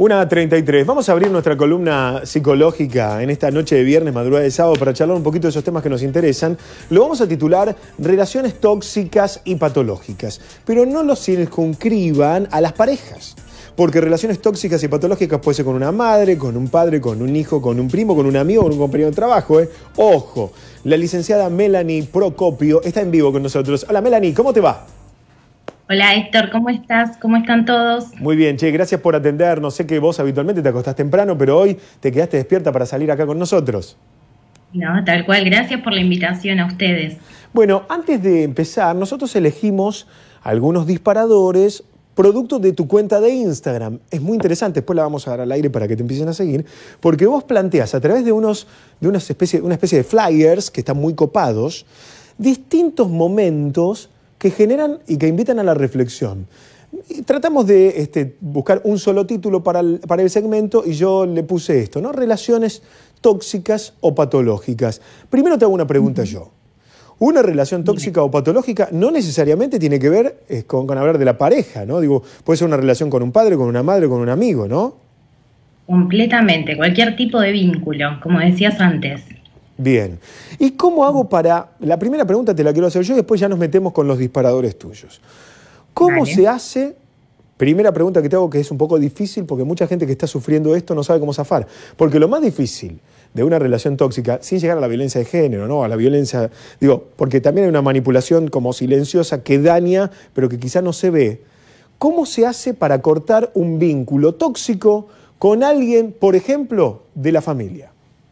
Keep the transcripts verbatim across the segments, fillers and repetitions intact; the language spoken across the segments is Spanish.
una treinta y tres. Vamos a abrir nuestra columna psicológica en esta noche de viernes, madrugada de sábado, para charlar un poquito de esos temas que nos interesan. Lo vamos a titular Relaciones tóxicas y patológicas. Pero no los circunscriban a las parejas. Porque relaciones tóxicas y patológicas puede ser con una madre, con un padre, con un hijo, con un primo, con un amigo, con un compañero de trabajo. ¿eh? Ojo, la licenciada Melanie Procopio está en vivo con nosotros. Hola Melanie, ¿cómo te va? Hola Héctor, ¿cómo estás? ¿Cómo están todos? Muy bien, che, gracias por atendernos. Sé que vos habitualmente te acostás temprano, pero hoy te quedaste despierta para salir acá con nosotros. No, tal cual. Gracias por la invitación a ustedes. Bueno, antes de empezar, nosotros elegimos algunos disparadores producto de tu cuenta de Instagram. Es muy interesante, después la vamos a dar al aire para que te empiecen a seguir, porque vos planteás a través de, unos, de una, especie, una especie de flyers que están muy copados, distintos momentos que generan y que invitan a la reflexión. Y tratamos de este, buscar un solo título para el, para el segmento y yo le puse esto, ¿no? Relaciones tóxicas o patológicas. Primero te hago una pregunta yo. Una relación tóxica o patológica no necesariamente tiene que ver eh, con, con hablar de la pareja, ¿no? Digo, puede ser una relación con un padre, con una madre, con un amigo, ¿no? Completamente, cualquier tipo de vínculo, como decías antes. Bien. ¿Y cómo hago para...? La primera pregunta te la quiero hacer yo y después ya nos metemos con los disparadores tuyos. ¿Cómo Vale. se hace...? Primera pregunta que te hago, que es un poco difícil porque mucha gente que está sufriendo esto no sabe cómo zafar. Porque lo más difícil de una relación tóxica, sin llegar a la violencia de género, ¿no? A la violencia... Digo, porque también hay una manipulación como silenciosa que daña, pero que quizá no se ve. ¿Cómo se hace para cortar un vínculo tóxico con alguien, por ejemplo, de la familia?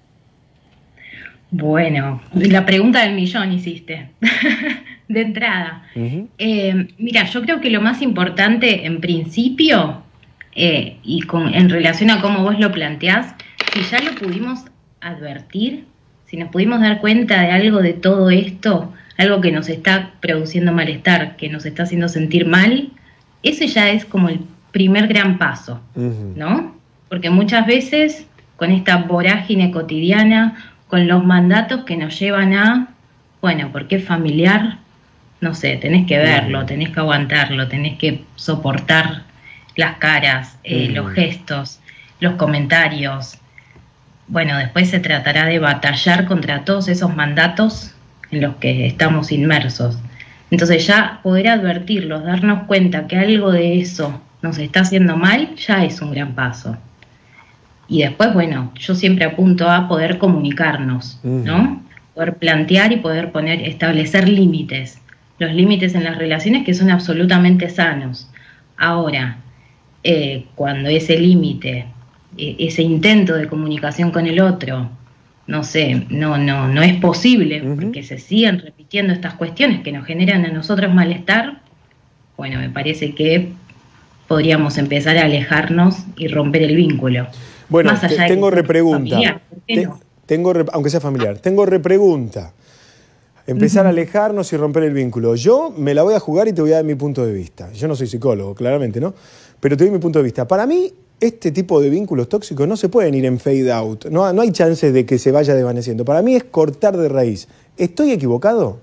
Bueno, la pregunta del millón hiciste, de entrada. Uh-huh. eh, mira, yo creo que lo más importante en principio, eh, y con, en relación a cómo vos lo planteás, si ya lo pudimos advertir, si nos pudimos dar cuenta de algo de todo esto, algo que nos está produciendo malestar, que nos está haciendo sentir mal, ese ya es como el primer gran paso, uh-huh. ¿no? Porque muchas veces con esta vorágine cotidiana, con los mandatos que nos llevan a, bueno, porque es familiar, no sé, tenés que verlo, tenés que aguantarlo, tenés que soportar las caras, eh, uh-huh. los gestos, los comentarios. Bueno, después se tratará de batallar contra todos esos mandatos en los que estamos inmersos. Entonces ya poder advertirlos, darnos cuenta que algo de eso nos está haciendo mal, ya es un gran paso. Y después, bueno, yo siempre apunto a poder comunicarnos, uh-huh. ¿no? Poder plantear y poder poner, establecer límites. Los límites en las relaciones que son absolutamente sanos. Ahora, eh, cuando ese límite, eh, ese intento de comunicación con el otro, no sé, no, no, no es posible, uh-huh. porque se siguen repitiendo estas cuestiones que nos generan a nosotros malestar, bueno, me parece que podríamos empezar a alejarnos y romper el vínculo. Bueno, Más allá te, tengo repregunta. Familiar, ¿por qué no? Te, tengo re, aunque sea familiar, tengo repregunta. Empezar uh-huh. a alejarnos y romper el vínculo. Yo me la voy a jugar y te voy a dar mi punto de vista. Yo no soy psicólogo, claramente, ¿no? Pero te doy mi punto de vista. Para mí, este tipo de vínculos tóxicos no se pueden ir en fade out. No, no hay chance de que se vaya desvaneciendo. Para mí es cortar de raíz. ¿Estoy equivocado?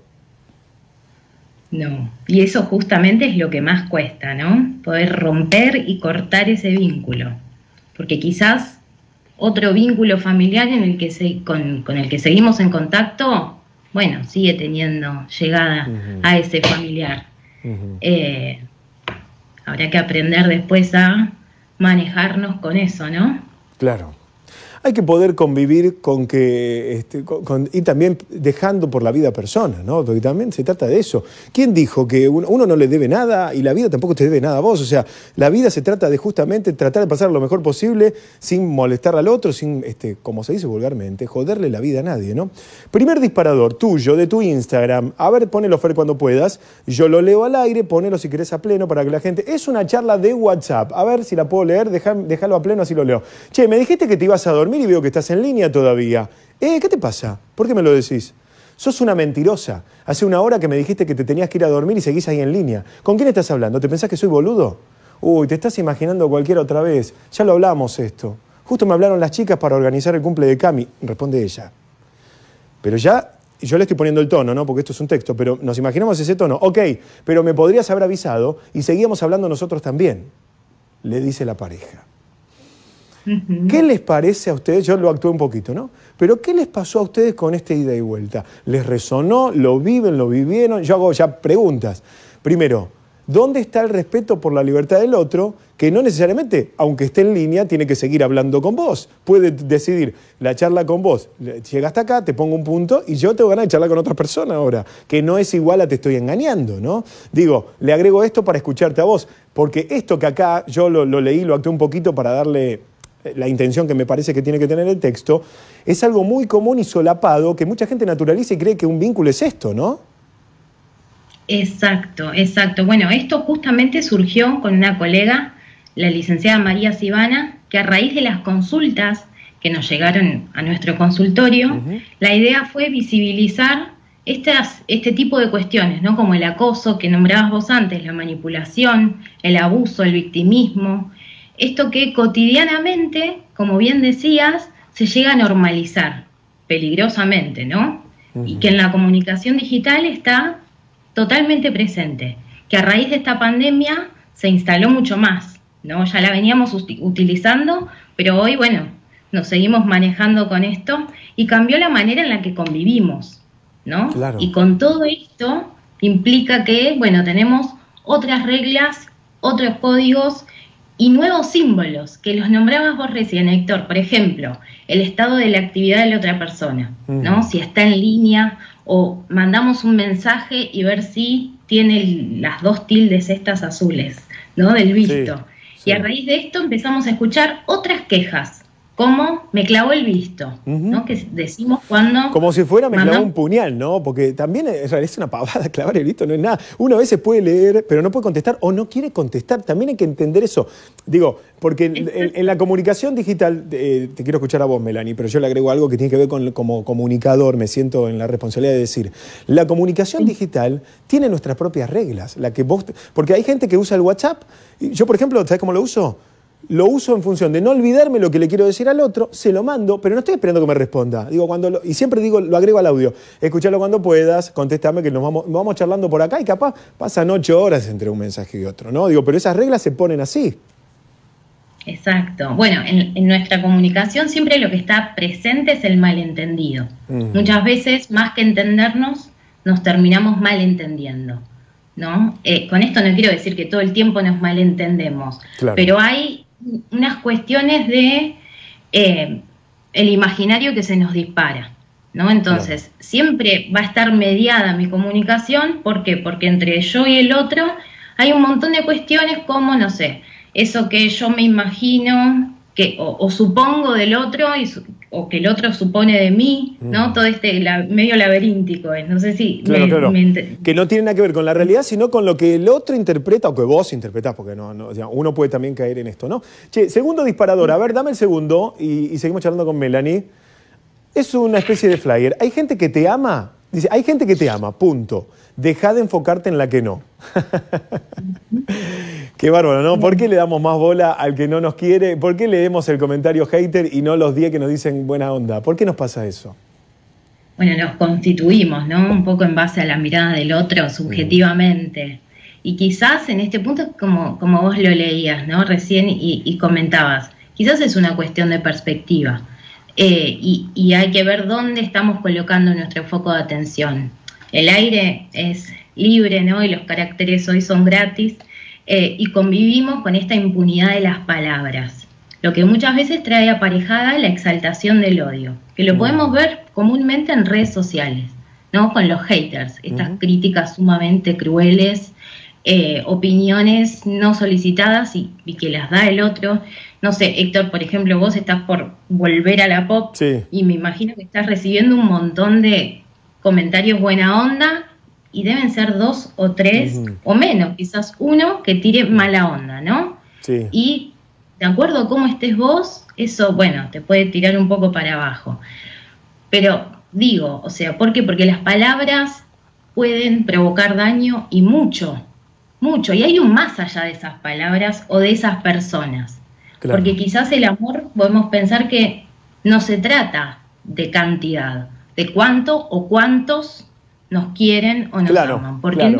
No. Y eso justamente es lo que más cuesta, ¿no? Poder romper y cortar ese vínculo. Porque quizás otro vínculo familiar en el que se, con, con el que seguimos en contacto, bueno, sigue teniendo llegada uh-huh. a ese familiar. Uh-huh. Eh, habrá que aprender después a manejarnos con eso, ¿no? Claro. Hay que poder convivir con que, este, con, con, y también dejando por la vida a personas, ¿no? Porque también se trata de eso. ¿Quién dijo que uno, uno no le debe nada y la vida tampoco te debe nada a vos? O sea, la vida se trata de justamente tratar de pasar lo mejor posible sin molestar al otro, sin, este, como se dice vulgarmente, joderle la vida a nadie, ¿no? Primer disparador tuyo, de tu Instagram. A ver, ponelo, Fer, cuando puedas. Yo lo leo al aire, ponelo si querés a pleno para que la gente... Es una charla de WhatsApp. A ver si la puedo leer, Deja, déjalo a pleno, así lo leo. Che, me dijiste que te ibas a dormir y veo que estás en línea todavía. Eh, ¿qué te pasa? ¿Por qué me lo decís? Sos una mentirosa. Hace una hora que me dijiste que te tenías que ir a dormir y seguís ahí en línea. ¿Con quién estás hablando? ¿Te pensás que soy boludo? Uy, te estás imaginando cualquiera otra vez. Ya lo hablamos esto. Justo me hablaron las chicas para organizar el cumple de Cami. Responde ella. Pero ya, yo le estoy poniendo el tono, ¿no? Porque esto es un texto, pero nos imaginamos ese tono. Ok, pero me podrías haber avisado y seguíamos hablando nosotros también. Le dice la pareja. Ujú. ¿Qué les parece a ustedes? Yo lo actué un poquito, ¿no? Pero ¿qué les pasó a ustedes con esta ida y vuelta? ¿Les resonó? ¿Lo viven? ¿Lo vivieron? Yo hago ya preguntas. Primero, ¿dónde está el respeto por la libertad del otro? Que no necesariamente, aunque esté en línea, tiene que seguir hablando con vos. Puede decidir la charla con vos. Llega hasta acá, te pongo un punto y yo tengo ganas de charlar con otra persona ahora, que no es igual a te estoy engañando, ¿no? Digo, le agrego esto para escucharte a vos, porque esto que acá yo lo, lo leí, lo actué un poquito para darle la intención que me parece que tiene que tener el texto, es algo muy común y solapado que mucha gente naturaliza y cree que un vínculo es esto, ¿no? Exacto, exacto. Bueno, esto justamente surgió con una colega, la licenciada María Sibana, que a raíz de las consultas que nos llegaron a nuestro consultorio, uh-huh. la idea fue visibilizar estas, este tipo de cuestiones, ¿no? Como el acoso que nombrabas vos antes, la manipulación, el abuso, el victimismo, esto que cotidianamente, como bien decías, se llega a normalizar, peligrosamente, ¿no? Uh-huh. Y que en la comunicación digital está totalmente presente, que a raíz de esta pandemia se instaló mucho más, ¿no? Ya la veníamos utilizando, pero hoy, bueno, nos seguimos manejando con esto y cambió la manera en la que convivimos, ¿no? Claro. Y con todo esto implica que, bueno, tenemos otras reglas, otros códigos y nuevos símbolos, que los nombrabas vos recién, Héctor. Por ejemplo, el estado de la actividad de la otra persona, ¿no? Uh-huh. Si está en línea o mandamos un mensaje y ver si tiene las dos tildes estas azules, ¿no? Del visto. Sí, sí. Y a raíz de esto empezamos a escuchar otras quejas, como me clavó el visto, uh-huh. ¿no? Que decimos cuando... Como si fuera me clavó un puñal, ¿no? Porque también es una pavada clavar el visto, no es nada. Uno a veces puede leer, pero no puede contestar o no quiere contestar. También hay que entender eso. Digo, porque en, en, en la comunicación digital, eh, te quiero escuchar a vos, Melanie, pero yo le agrego algo que tiene que ver con, como comunicador, me siento en la responsabilidad de decir. La comunicación digital tiene nuestras propias reglas. La que vos, porque hay gente que usa el WhatsApp. Yo, por ejemplo, ¿sabés cómo lo uso? Lo uso en función de no olvidarme lo que le quiero decir al otro, se lo mando, pero no estoy esperando que me responda. Digo, cuando lo, y siempre digo, lo agrego al audio. Escuchalo cuando puedas, contéstame que nos vamos, nos vamos charlando por acá y capaz pasan ocho horas entre un mensaje y otro, ¿no? Digo, pero esas reglas se ponen así. Exacto. Bueno, en, en nuestra comunicación siempre lo que está presente es el malentendido. Uh-huh. Muchas veces, más que entendernos, nos terminamos malentendiendo, ¿no? Eh, con esto no quiero decir que todo el tiempo nos malentendemos, claro. Pero hay unas cuestiones de eh, el imaginario que se nos dispara, ¿no? Entonces, claro. Siempre va a estar mediada mi comunicación. ¿Por qué? Porque entre yo y el otro hay un montón de cuestiones como, no sé, eso que yo me imagino que, o, o supongo del otro y su, o que el otro supone de mí, ¿no? Mm. Todo este la, medio laberíntico, ¿eh? No sé si... Claro, me, claro. Me que no tiene nada que ver con la realidad, sino con lo que el otro interpreta o que vos interpretás, porque no, no, o sea, uno puede también caer en esto, ¿no? Che, segundo disparador, a ver, dame el segundo y, y seguimos charlando con Melanie. Es una especie de flyer. Hay gente que te ama, dice, hay gente que te ama, punto. Deja de enfocarte en la que no. Qué bárbaro, ¿no? ¿Por qué le damos más bola al que no nos quiere? ¿Por qué leemos el comentario hater y no los diez que nos dicen buena onda? ¿Por qué nos pasa eso? Bueno, nos constituimos, ¿no? Un poco en base a la mirada del otro, subjetivamente. Y quizás en este punto, como, como vos lo leías, ¿no? Recién y, y comentabas, quizás es una cuestión de perspectiva. Eh, y, y hay que ver dónde estamos colocando nuestro foco de atención. El aire es libre, ¿no? Y los caracteres hoy son gratis. Eh, y convivimos con esta impunidad de las palabras, lo que muchas veces trae aparejada la exaltación del odio, que lo podemos ver comúnmente en redes sociales, ¿no? Con los haters, estas uh-huh. críticas sumamente crueles, eh, opiniones no solicitadas y, y que las da el otro. No sé, Héctor, por ejemplo, vos estás por volver a la pop sí. y me imagino que estás recibiendo un montón de comentarios buena onda. Y deben ser dos o tres, uh-huh. o menos, quizás uno que tire mala onda, ¿no? Sí. Y de acuerdo a cómo estés vos, eso, bueno, te puede tirar un poco para abajo. Pero digo, o sea, ¿por qué? Porque las palabras pueden provocar daño y mucho, mucho. Y hay un más allá de esas palabras o de esas personas. Claro. Porque quizás el amor, podemos pensar que no se trata de cantidad, de cuánto o cuántos nos quieren o nos claro, aman, porque claro. no,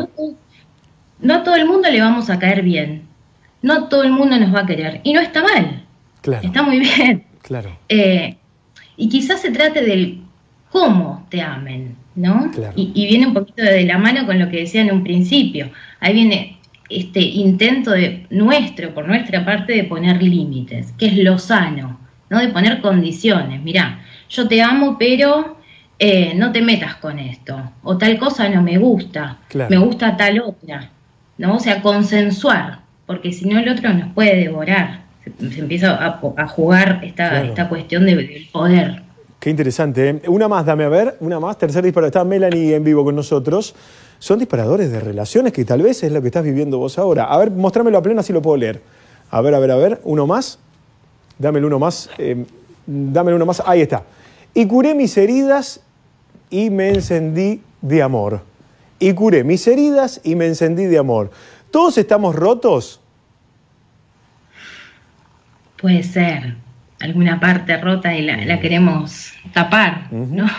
no a todo el mundo le vamos a caer bien, no todo el mundo nos va a querer, y no está mal, Claro. Está muy bien. Claro. Eh, y quizás se trate del cómo te amen, ¿no? Claro. Y, y viene un poquito de la mano con lo que decía en un principio. Ahí viene este intento de nuestro, por nuestra parte, de poner límites, que es lo sano, ¿no? De poner condiciones. Mirá, yo te amo, pero eh, no te metas con esto. O tal cosa no me gusta. Claro. Me gusta tal otra, ¿no? O sea, consensuar, porque si no el otro nos puede devorar. Se, se empieza a, a jugar esta, Claro. esta cuestión de, del poder. Qué interesante, ¿eh? Una más, dame a ver, una más, tercer disparo. Está Melanie en vivo con nosotros. Son disparadores de relaciones que tal vez es lo que estás viviendo vos ahora. A ver, mostrámelo a pleno, así lo puedo leer. A ver, a ver, a ver, uno más. Dámelo uno más, eh, dámelo uno más. Ahí está. Y curé mis heridas y me encendí de amor. Y curé mis heridas y me encendí de amor. ¿Todos estamos rotos? Puede ser alguna parte rota y la, la queremos tapar, Uh-huh. ¿no?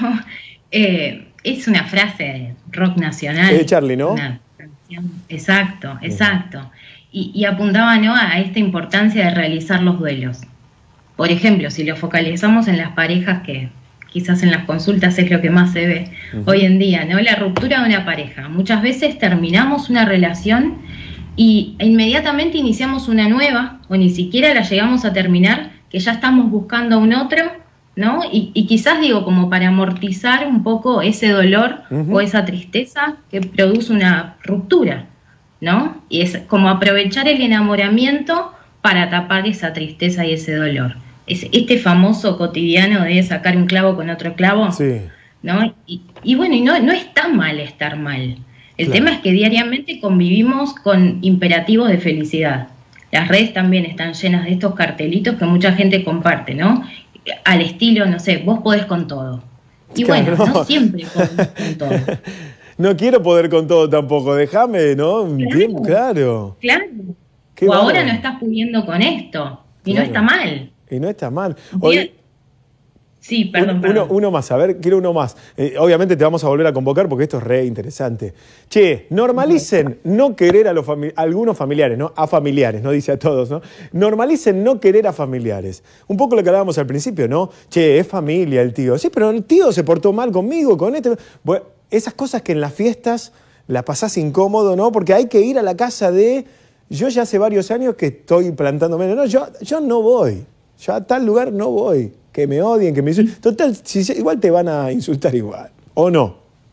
Eh, es una frase de rock nacional. Es de Charlie, ¿no? Una canción. Exacto, exacto. Uh-huh. Y, y apuntaba, ¿no?, a esta importancia de realizar los duelos. Por ejemplo, si lo focalizamos en las parejas, que quizás en las consultas es lo que más se ve uh-huh. hoy en día, ¿no? La ruptura de una pareja. Muchas veces terminamos una relación y inmediatamente iniciamos una nueva, o ni siquiera la llegamos a terminar, que ya estamos buscando a un otro, ¿no? Y, y quizás, digo, como para amortizar un poco ese dolor uh-huh. o esa tristeza que produce una ruptura, ¿no? Y es como aprovechar el enamoramiento para tapar esa tristeza y ese dolor. Es este famoso cotidiano de sacar un clavo con otro clavo, sí. ¿no? Y, y bueno, y no, no está mal estar mal. El claro. tema es que diariamente convivimos con imperativos de felicidad. Las redes también están llenas de estos cartelitos que mucha gente comparte, ¿no? Al estilo, no sé, vos podés con todo. Y claro. bueno, no siempre podemos con todo. No quiero poder con todo tampoco, déjame, ¿no? Claro. Bien, claro. Claro. Qué o ahora bárbaro. no estás pudiendo con esto. Y claro. no está mal. Y no está mal. Hoy, sí, perdón, uno, perdón. Uno más, a ver, quiero uno más. Eh, obviamente te vamos a volver a convocar porque esto es re interesante. Che, normalicen no querer a los fami- a algunos familiares, ¿no? A familiares, no dice a todos, ¿no? Normalicen no querer a familiares. Un poco lo que hablábamos al principio, ¿no? Che, es familia el tío. Sí, pero el tío se portó mal conmigo, con este. Bueno, esas cosas que en las fiestas la pasás incómodo, ¿no? Porque hay que ir a la casa de... Yo ya hace varios años que estoy plantándome. No, yo, yo no voy. Yo a tal lugar no voy. Que me odien, que me insulten. Total, si, igual te van a insultar igual. ¿O no?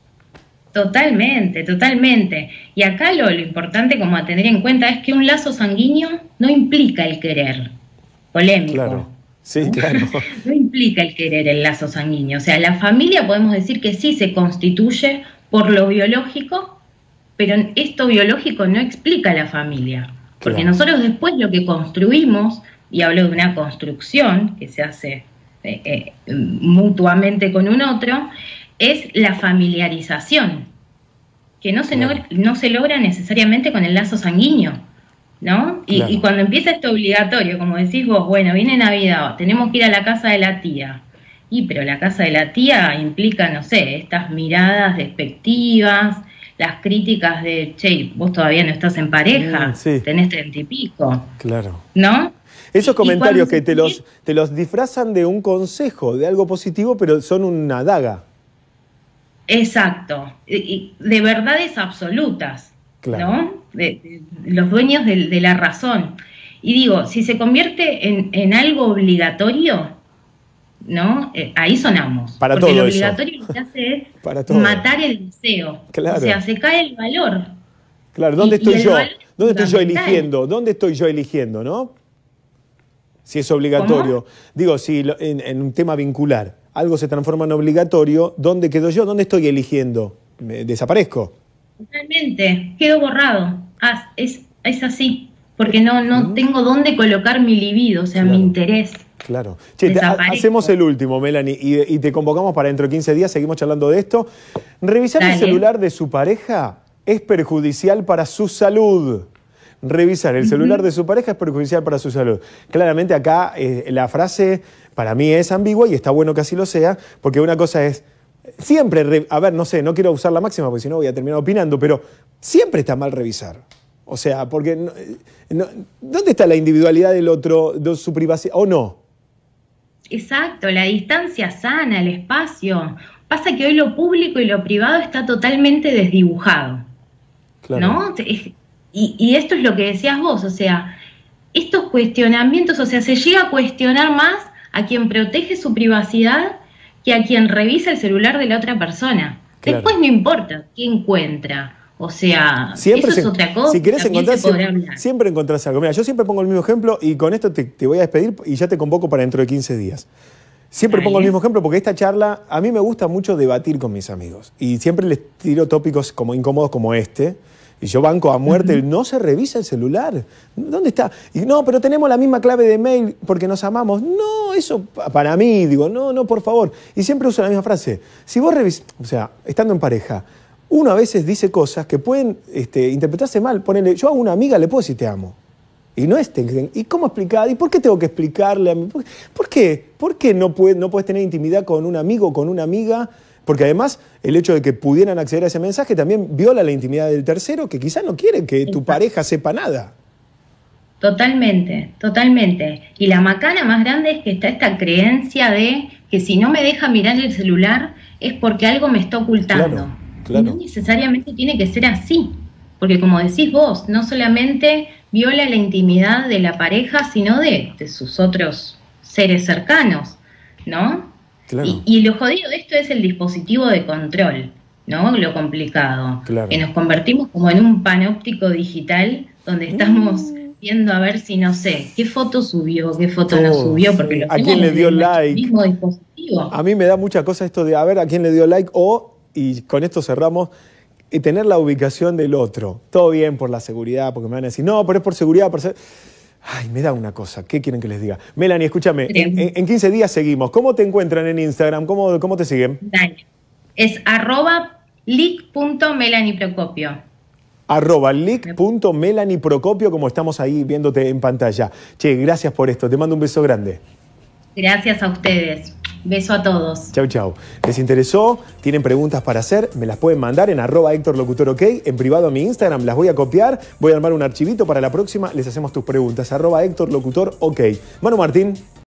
Totalmente, totalmente. Y acá lo, lo importante como a tener en cuenta es que un lazo sanguíneo no implica el querer. Polémico. Claro. Sí, claro. No implica el querer el lazo sanguíneo. O sea, la familia podemos decir que sí se constituye por lo biológico, pero esto biológico no explica la familia. Porque claro. nosotros después lo que construimos, y hablo de una construcción que se hace eh, eh, mutuamente con un otro, es la familiarización, que no se, claro. no, no se logra necesariamente con el lazo sanguíneo, ¿no? Y, claro. y cuando empieza esto obligatorio, como decís vos, bueno, viene Navidad, tenemos que ir a la casa de la tía, y pero la casa de la tía implica, no sé, estas miradas despectivas, las críticas de, che, vos todavía no estás en pareja, mm, sí. tenés treinta y pico. Claro. ¿No? Esos y, comentarios y que te los, te los disfrazan de un consejo, de algo positivo, pero son una daga. Exacto. Y de verdades absolutas, claro. ¿no? De, de, los dueños de, de la razón. Y digo, si se convierte en, en algo obligatorio, ¿no? Eh, ahí sonamos. Para porque todo lo obligatorio eso. Lo que hace es Para todo. matar el deseo. Claro. O sea, se cae el valor. Claro, ¿dónde y, estoy y yo? ¿Dónde estoy yo eligiendo? ¿Dónde estoy yo eligiendo, no? Si es obligatorio. ¿Cómo? Digo, si en, en un tema vincular algo se transforma en obligatorio, ¿dónde quedo yo? ¿Dónde estoy eligiendo? ¿Me desaparezco? Totalmente. Quedo borrado. Ah, es, es así. Porque no, no ¿Mm? tengo dónde colocar mi libido, o sea, claro. mi interés. Claro. Che, te, hacemos el último, Melanie, y, y te convocamos para dentro de quince días, seguimos charlando de esto. Revisar Dale. el celular de su pareja es perjudicial para su salud. Revisar el uh-huh. celular de su pareja es perjudicial para su salud. Claramente acá eh, la frase para mí es ambigua y está bueno que así lo sea, porque una cosa es, siempre, re, a ver, no sé, no quiero usar la máxima porque si no voy a terminar opinando, pero siempre está mal revisar. O sea, porque no, no, ¿dónde está la individualidad del otro, de su privacidad? ¿O no? Exacto, la distancia sana, el espacio. Pasa que hoy lo público y lo privado está totalmente desdibujado, claro. ¿No? Y, y esto es lo que decías vos, o sea, estos cuestionamientos, o sea, se llega a cuestionar más a quien protege su privacidad que a quien revisa el celular de la otra persona. Claro. Después no importa qué encuentra. O sea, siempre eso se, es otra cosa. Si querés encontrar, siempre, siempre encontrás algo. Mira, yo siempre pongo el mismo ejemplo y con esto te, te voy a despedir y ya te convoco para dentro de quince días. Siempre Dale. pongo el mismo ejemplo porque esta charla, a mí me gusta mucho debatir con mis amigos y siempre les tiro tópicos como incómodos como este. Y yo banco a muerte, uh-huh. no se revisa el celular. ¿Dónde está? Y no, pero tenemos la misma clave de mail porque nos amamos. No, eso para mí, digo, no, no, por favor. Y siempre uso la misma frase. Si vos revisás, o sea, estando en pareja, uno a veces dice cosas que pueden este, interpretarse mal. Ponele, yo a una amiga le puedo decir te amo. Y no es te, ¿y cómo explicar? ¿Y por qué tengo que explicarle a mí? ¿Por qué? ¿Por qué no puedes, no puedes tener intimidad con un amigo o con una amiga? Porque además el hecho de que pudieran acceder a ese mensaje también viola la intimidad del tercero que quizás no quiere que tu pareja sepa nada. Totalmente, totalmente. Y la macana más grande es que está esta creencia de que si no me deja mirar el celular es porque algo me está ocultando. Claro, claro. Y no necesariamente tiene que ser así. Porque como decís vos, no solamente viola la intimidad de la pareja, sino de, de sus otros seres cercanos, ¿no? Claro. Y, y lo jodido de esto es el dispositivo de control, ¿no? Lo complicado. Claro. Que nos convertimos como en un panóptico digital donde estamos mm. viendo a ver si, no sé, qué foto subió, qué foto oh, no subió, porque lo ¿a quién le dio like? Mismo dispositivo. A mí me da mucha cosa esto de a ver a quién le dio like o, y con esto cerramos, y tener la ubicación del otro. Todo bien por la seguridad, porque me van a decir, no, pero es por seguridad, por ser... Ay, me da una cosa. ¿Qué quieren que les diga? Melanie, escúchame, en, en quince días seguimos. ¿Cómo te encuentran en Instagram? ¿Cómo, cómo te siguen? Dale. Es arroba lic.melaniprocopio. Arroba lic.melaniprocopio, como estamos ahí viéndote en pantalla. Che, gracias por esto. Te mando un beso grande. Gracias a ustedes. Beso a todos. Chau, chau. ¿Les interesó? ¿Tienen preguntas para hacer? Me las pueden mandar en arroba Héctor Locutor OK, en privado a mi Instagram. Las voy a copiar, voy a armar un archivito para la próxima. Les hacemos tus preguntas. Arroba Héctor Locutor OK. Manu Martín.